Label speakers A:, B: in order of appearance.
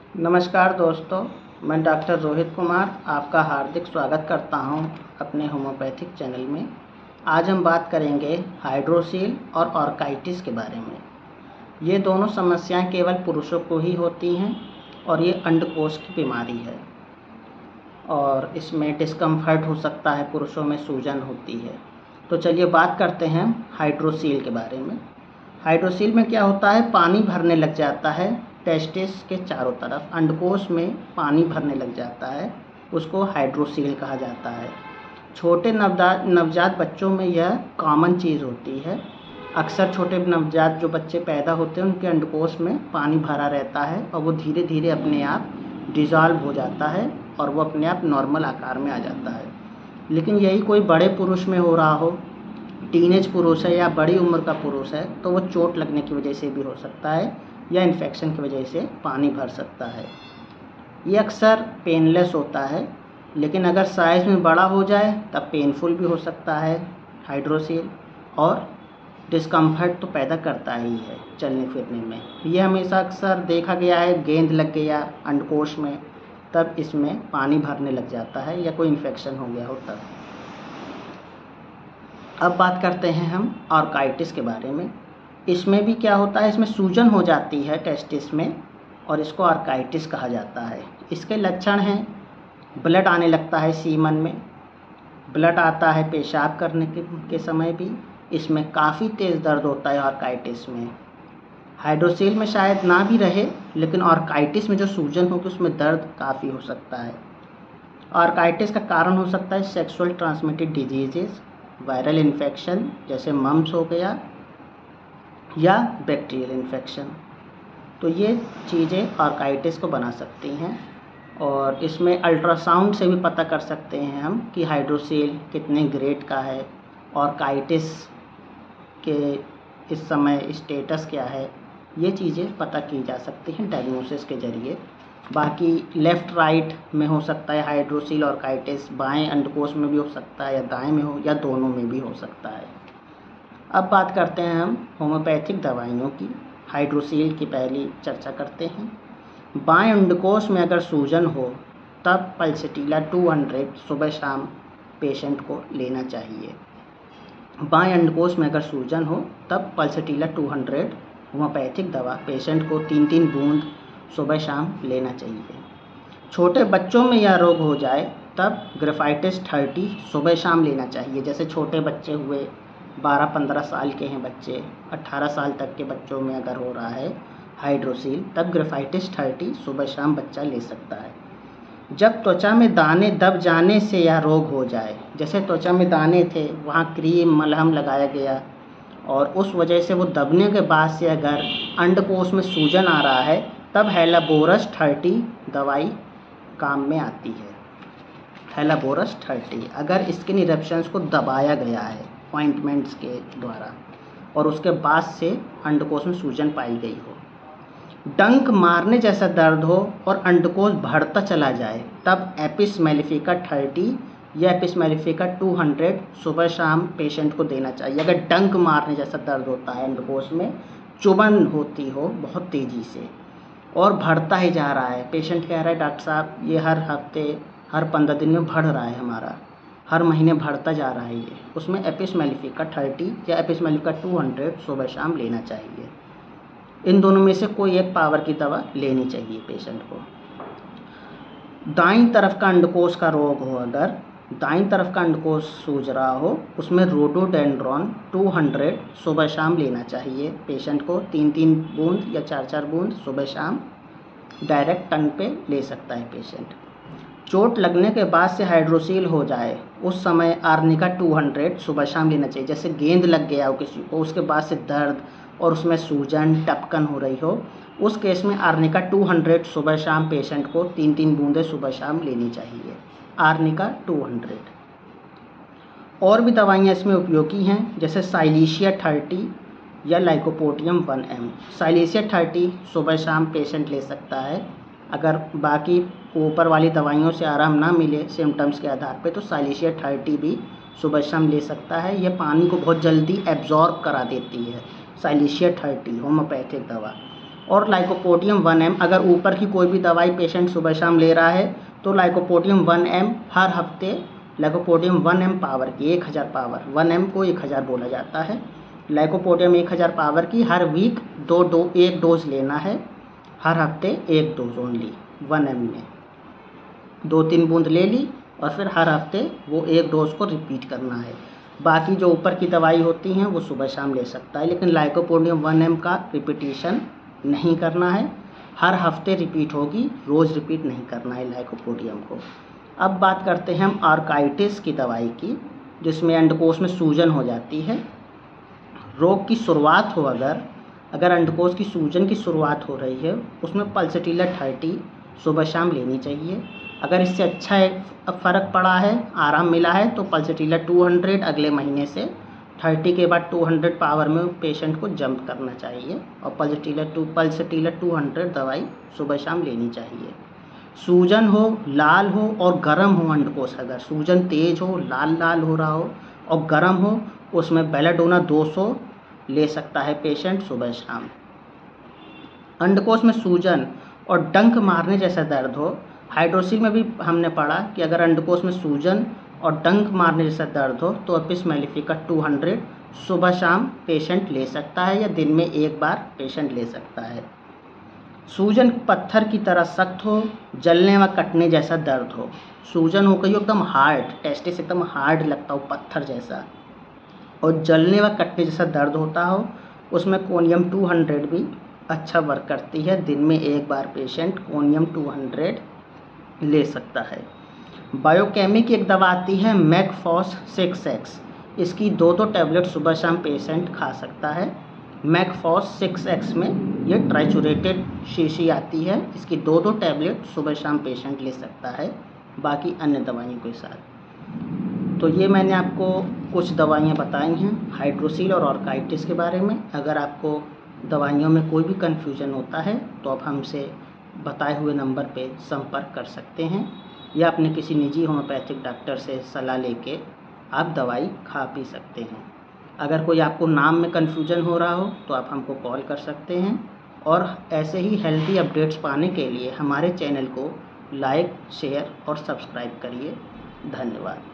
A: नमस्कार दोस्तों, मैं डॉक्टर रोहित कुमार आपका हार्दिक स्वागत करता हूं अपने होम्योपैथिक चैनल में। आज हम बात करेंगे हाइड्रोसील और ऑर्काइटिस के बारे में। ये दोनों समस्याएं केवल पुरुषों को ही होती हैं और ये अंडकोश की बीमारी है और इसमें डिस्कम्फर्ट हो सकता है, पुरुषों में सूजन होती है। तो चलिए बात करते हैं हाइड्रोसील के बारे में। हाइड्रोसील में क्या होता है, पानी भरने लग जाता है टेस्टिस के चारों तरफ, अंडकोश में पानी भरने लग जाता है, उसको हाइड्रोसील कहा जाता है। छोटे नवजात बच्चों में यह कॉमन चीज़ होती है। अक्सर छोटे नवजात जो बच्चे पैदा होते हैं उनके अंडकोश में पानी भरा रहता है और वो धीरे धीरे अपने आप डिज़ॉल्व हो जाता है और वो अपने आप नॉर्मल आकार में आ जाता है। लेकिन यही कोई बड़े पुरुष में हो रहा हो, टीनेज पुरुष है या बड़ी उम्र का पुरुष है, तो वो चोट लगने की वजह से भी हो सकता है या इन्फेक्शन की वजह से पानी भर सकता है। ये अक्सर पेनलेस होता है, लेकिन अगर साइज़ में बड़ा हो जाए तब पेनफुल भी हो सकता है हाइड्रोसील, और डिस्कम्फर्ट तो पैदा करता ही है चलने फिरने में। ये हमेशा अक्सर देखा गया है, गेंद लग गया अंडकोश में तब इसमें पानी भरने लग जाता है या कोई इन्फेक्शन हो गया हो तब। अब बात करते हैं हम ऑर्काइटिस के बारे में। इसमें भी क्या होता है, इसमें सूजन हो जाती है टेस्टिस में और इसको ऑर्काइटिस कहा जाता है। इसके लक्षण हैं, ब्लड आने लगता है सीमन में, ब्लड आता है पेशाब करने के समय भी। इसमें काफ़ी तेज़ दर्द होता है ऑर्काइटिस में। हाइड्रोसील में शायद ना भी रहे, लेकिन ऑर्काइटिस में जो सूजन होगी उसमें दर्द काफ़ी हो सकता है। ऑर्काइटिस का कारण हो सकता है sexual transmitted diseases, viral infection जैसे मम्स हो गया, या बैक्टीरियल इन्फेक्शन। तो ये चीज़ें ऑर्काइटिस को बना सकती हैं और इसमें अल्ट्रासाउंड से भी पता कर सकते हैं हम कि हाइड्रोसील कितने ग्रेड का है, ऑर्काइटिस के इस समय स्टेटस क्या है, ये चीज़ें पता की जा सकती हैं डायग्नोसिस के ज़रिए। बाकी लेफ़्ट राइट में हो सकता है हाइड्रोसील ऑर्काइटिस, बाएं अंडकोश में भी हो सकता है या दाएं में हो या दोनों में भी हो सकता है। अब बात करते हैं हम होम्योपैथिक दवाइयों की। हाइड्रोसील की पहली चर्चा करते हैं। बाएं अंडकोश में अगर सूजन हो तब पल्सटीला 200 सुबह शाम पेशेंट को लेना चाहिए। बाएं अंडकोश में अगर सूजन हो तब पल्सटीला 200 होम्योपैथिक दवा पेशेंट को 3-3 बूंद सुबह शाम लेना चाहिए। छोटे बच्चों में यह रोग हो जाए तब ग्रेफाइटिस 30 सुबह शाम लेना चाहिए। जैसे छोटे बच्चे हुए, 12-15 साल के हैं बच्चे, 18 साल तक के बच्चों में अगर हो रहा है हाइड्रोसील, तब ग्रेफाइटिस 30 सुबह शाम बच्चा ले सकता है। जब त्वचा में दाने दब जाने से यह रोग हो जाए, जैसे त्वचा में दाने थे, वहाँ क्रीम मलहम लगाया गया और उस वजह से वो दबने के बाद से अगर अंडकोश में सूजन आ रहा है, तब हेलाबोरस 30 दवाई काम में आती है। हेलाबोरस 30 अगर स्किन इरप्शंस को दबाया गया है ऑइंटमेंट्स के द्वारा और उसके बाद से अंडकोश में सूजन पाई गई हो, डंक मारने जैसा दर्द हो और अंडकोश बढ़ता चला जाए, तब एपिस मेलिफिका 30 या एपिस मेलिफिका 200 सुबह शाम पेशेंट को देना चाहिए। अगर डंक मारने जैसा दर्द होता है, अंडकोश में चुभन होती हो बहुत तेज़ी से और बढ़ता ही जा रहा है, पेशेंट कह रहा है डॉक्टर साहब ये हर हफ्ते हर 15 दिन में बढ़ रहा है, हमारा हर महीने बढ़ता जा रहा है ये, उसमें एपिस मेलिफिका 30 या एपिस मेलिफिका 200 सुबह शाम लेना चाहिए। इन दोनों में से कोई एक पावर की दवा लेनी चाहिए पेशेंट को। दाईं तरफ का अंडकोश का रोग हो, अगर दाईं तरफ का अंडकोश सूज रहा हो, उसमें रोडोडेंड्रॉन 200 सुबह शाम लेना चाहिए पेशेंट को। 3-3 बूंद या 4-4 बूंद सुबह शाम डायरेक्ट टंग पे ले सकता है पेशेंट। चोट लगने के बाद से हाइड्रोसील हो जाए उस समय आर्निका 200 सुबह शाम लेना चाहिए। जैसे गेंद लग गया हो किसी को, उसके बाद से दर्द और उसमें सूजन टपकन हो रही हो, उस केस में आर्निका 200 सुबह शाम पेशेंट को 3-3 बूंदें सुबह शाम लेनी चाहिए। आर्निका 200 और भी दवाइयाँ इसमें उपयोगी हैं, जैसे साइलीशिया 30 या लाइकोपोडियम 1M। साइलीशिया 30 सुबह शाम पेशेंट ले सकता है। अगर बाकी ऊपर वाली दवाइयों से आराम ना मिले सिम्टम्स के आधार पे, तो साइलीशिया 30 भी सुबह शाम ले सकता है। यह पानी को बहुत जल्दी एब्जॉर्ब करा देती है साइलीशिया 30 होम्योपैथिक दवा, और लाइकोपोडियम 1 mg। अगर ऊपर की कोई भी दवाई पेशेंट सुबह शाम ले रहा है तो लाइकोपोडियम 1 mg हर हफ्ते, लाइकोपोडियम 1 mg पावर की 1000 पावर, 1 mg को 1000 बोला जाता है। लाइकोपोडियम 1000 पावर की हर वीक एक डोज लेना है, हर हफ्ते एक डोज ओनली 1 mg में 2-3 बूंद ले ली और फिर हर हफ्ते वो एक डोज को रिपीट करना है। बाकी जो ऊपर की दवाई होती हैं वो सुबह शाम ले सकता है, लेकिन लाइकोपोडियम 1 mg का रिपीटिशन नहीं करना है, हर हफ्ते रिपीट होगी, रोज़ रिपीट नहीं करना है लाइकोपोडियम को। अब बात करते हैं हम आर्काइटिस की दवाई की, जिसमें अंडकोश में सूजन हो जाती है। रोग की शुरुआत हो अगर अंडकोश की सूजन की शुरुआत हो रही है, उसमें पल्सटीला 30 सुबह शाम लेनी चाहिए। अगर इससे अच्छा फ़र्क पड़ा है, आराम मिला है, तो पल्सटीला 200 अगले महीने से 30 के बाद 200 पावर में पेशेंट को जंप करना चाहिए और पल्सटीला 200 दवाई सुबह शाम लेनी चाहिए। सूजन हो, लाल हो और गर्म हो अंडकोश, अगर सूजन तेज़ हो, लाल लाल हो रहा हो और गर्म हो, उसमें बेलाडोना 200 ले सकता है पेशेंट सुबह शाम। अंडकोश में सूजन और डंक मारने जैसा दर्द हो, हाइड्रोसिल में भी हमने पढ़ा कि अगर अंडकोश में सूजन और डंक मारने जैसा दर्द हो तो एपिस मेलिफिका 200 सुबह शाम पेशेंट ले सकता है या दिन में एक बार पेशेंट ले सकता है। सूजन पत्थर की तरह सख्त हो, जलने व कटने जैसा दर्द हो, सूजन हो गई एकदम हार्ड, टेस्टिस एकदम हार्ड लगता हो पत्थर जैसा, और जलने व कटने जैसा दर्द होता हो, उसमें कोनियम 200 भी अच्छा वर्क करती है। दिन में एक बार पेशेंट कोनियम 200 ले सकता है। बायोकेमी की एक दवा आती है मैकफॉस 6x, इसकी 2 टैबलेट सुबह शाम पेशेंट खा सकता है। मैकफॉस 6x में ये ट्राइचुरेटेड शीशी आती है, इसकी 2 टैबलेट सुबह शाम पेशेंट ले सकता है बाकी अन्य दवाइयों के साथ। तो ये मैंने आपको कुछ दवाइयाँ बताई हैं हाइड्रोसिल और ऑर्काइटिस के बारे में। अगर आपको दवाइयों में कोई भी कन्फ्यूजन होता है तो आप हमसे बताए हुए नंबर पे संपर्क कर सकते हैं या अपने किसी निजी होम्योपैथिक डॉक्टर से सलाह लेके आप दवाई खा पी सकते हैं। अगर कोई आपको नाम में कन्फ्यूजन हो रहा हो तो आप हमको कॉल कर सकते हैं, और ऐसे ही हेल्दी अपडेट्स पाने के लिए हमारे चैनल को लाइक, शेयर और सब्सक्राइब करिए। धन्यवाद।